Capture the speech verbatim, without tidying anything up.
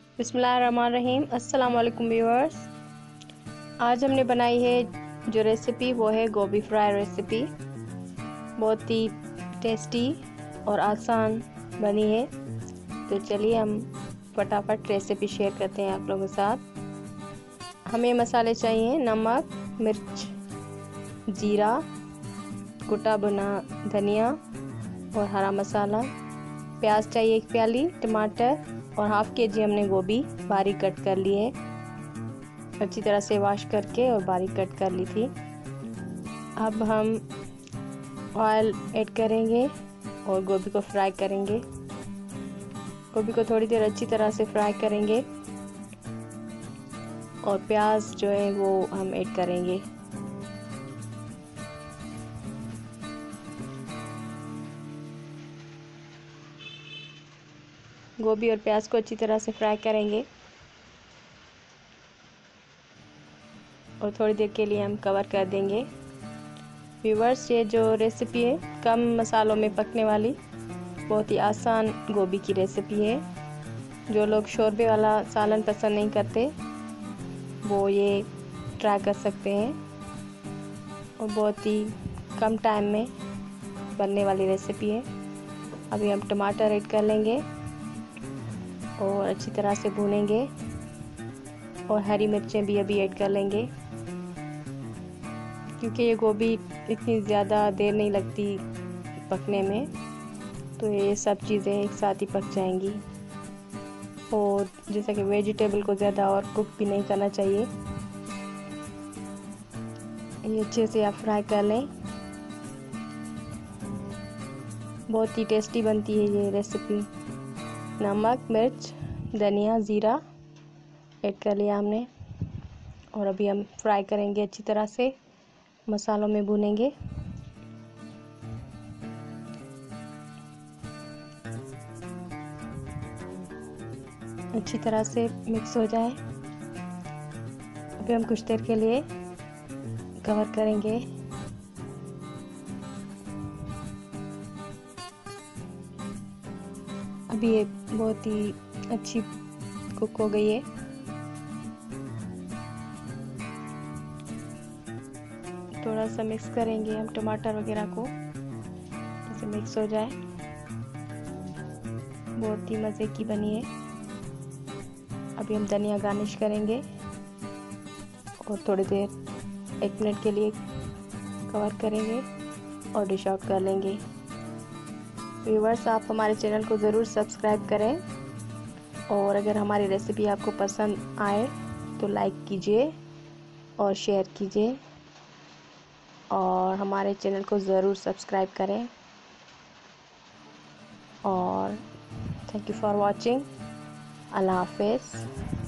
बिस्मिल्लाहिर्रहमानिर्रहीम। अस्सलाम वालेकुम व्यूअर्स। आज हमने बनाई है जो रेसिपी वो है गोभी फ्राई रेसिपी। बहुत ही टेस्टी और आसान बनी है। तो चलिए हम फटाफट रेसिपी शेयर करते हैं आप लोगों के साथ। हमें मसाले चाहिए नमक, मिर्च, जीरा, कुटा भुना धनिया और हरा मसाला। प्याज चाहिए एक प्याली, टमाटर और हाफ के जी हमने गोभी बारीक कट कर ली है। अच्छी तरह से वॉश करके और बारीक कट कर ली थी। अब हम ऑयल ऐड करेंगे और गोभी को फ्राई करेंगे। गोभी को थोड़ी देर अच्छी तरह से फ्राई करेंगे और प्याज जो है वो हम ऐड करेंगे। गोभी और प्याज को अच्छी तरह से फ्राई करेंगे और थोड़ी देर के लिए हम कवर कर देंगे। व्यूअर्स, ये जो रेसिपी है कम मसालों में पकने वाली बहुत ही आसान गोभी की रेसिपी है। जो लोग शोरबे वाला सालन पसंद नहीं करते वो ये ट्राई कर सकते हैं और बहुत ही कम टाइम में बनने वाली रेसिपी है। अभी हम टमाटर ऐड कर लेंगे और अच्छी तरह से भूनेंगे और हरी मिर्चें भी अभी ऐड कर लेंगे, क्योंकि ये गोभी इतनी ज़्यादा देर नहीं लगती पकने में, तो ये सब चीज़ें एक साथ ही पक जाएंगी। और जैसा कि वेजिटेबल को ज़्यादा और कुक भी नहीं करना चाहिए। ये अच्छे से आप फ्राई कर लें। बहुत ही टेस्टी बनती है ये रेसिपी। नमक, मिर्च, धनिया, ज़ीरा ऐड कर लिया हमने और अभी हम फ्राई करेंगे अच्छी तरह से, मसालों में भूनेंगे। अच्छी तरह से मिक्स हो जाए। अभी हम कुछ देर के लिए कवर करेंगे। अभी ये बहुत ही अच्छी कुक हो गई है। थोड़ा सा मिक्स करेंगे हम टमाटर वगैरह को, जैसे मिक्स हो जाए। बहुत ही मज़े की बनी है। अभी हम धनिया गार्निश करेंगे और थोड़ी देर एक मिनट के लिए कवर करेंगे और डिश आउट कर लेंगे। व्यूअर्स, आप हमारे चैनल को ज़रूर सब्सक्राइब करें और अगर हमारी रेसिपी आपको पसंद आए तो लाइक कीजिए और शेयर कीजिए और हमारे चैनल को ज़रूर सब्सक्राइब करें। और थैंक यू फॉर वॉचिंग। अल्लाह हाफिज़।